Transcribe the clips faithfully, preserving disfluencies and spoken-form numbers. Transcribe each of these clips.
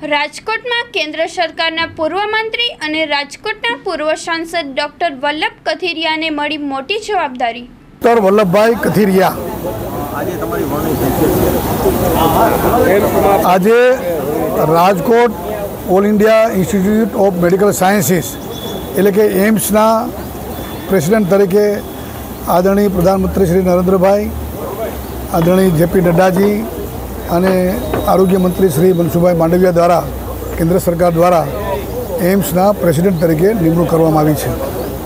રાજકોટમાં કેન્દ્ર સરકારના પૂર્વ મંત્રી અને રાજકોટના પૂર્વ સાંસદ ડોક્ટર વલ્લભ કથિરિયાને મળી મોટી જવાબદારી। ડોક્ટર વલ્લભભાઈ કથિરિયા આજે Rajkot all India institute of medical sciences એટલે કે એમ્સના પ્રેસિડેન્ટ તરીકે આદરણીય પ્રધાનમંત્રી શ્રી નરેન્દ્રભાઈ, આદરણીય જેપી નડ્ડાજી અને आरोग्य मंत्री श्री मनसुखभाई मांडविया द्वारा केंद्र सरकार द्वारा एम्सना प्रेसिडेंट तरीके निमणूक करवामां आवी छे।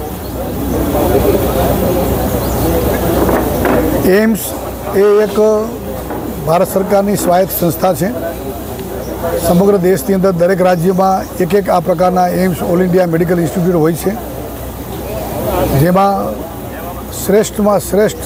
एम्स ए एक भारत सरकारनी स्वायत्त संस्था है। समग्र देश की अंदर दरेक राज्य में एक एक आ प्रकारना AIIMS all India medical institute होय छे, जेमां श्रेष्ठ में श्रेष्ठ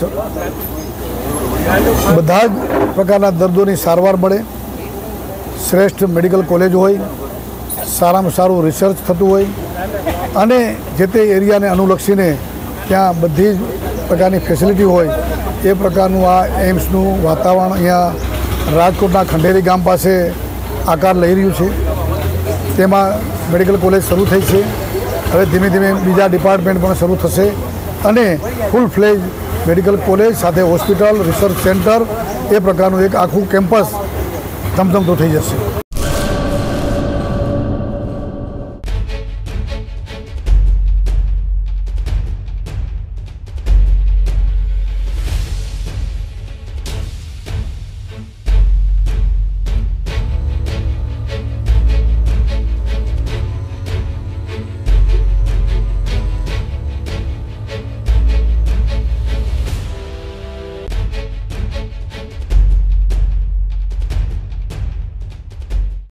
बधा प्रकारना दर्दों सारवार मळे, श्रेष्ठ मेडिकल कॉलेज होय, सारा में सारू रिसर्च थतुं होय अने जे ते एरिया ने अनुलक्षीने त्यां बधी प्रकारनी फेसिलिटी होय ए प्रकारनुं आ एम्सनुं वातावरण अहींया राजकोटना खंडेरी गाम पासे आकार लई रह्युं छे। तेमां मेडिकल कॉलेज शरू थई छे, हवे धीमे धीमे बीजा डिपार्टमेंट पण शरू थशे अने फूल फ्लेज मेडिकल कॉलेज साथे हॉस्पिटल, रिसर्च सेंटर ए प्रकारनुं एक आखुं केम्पस धमधमतो थई जशे।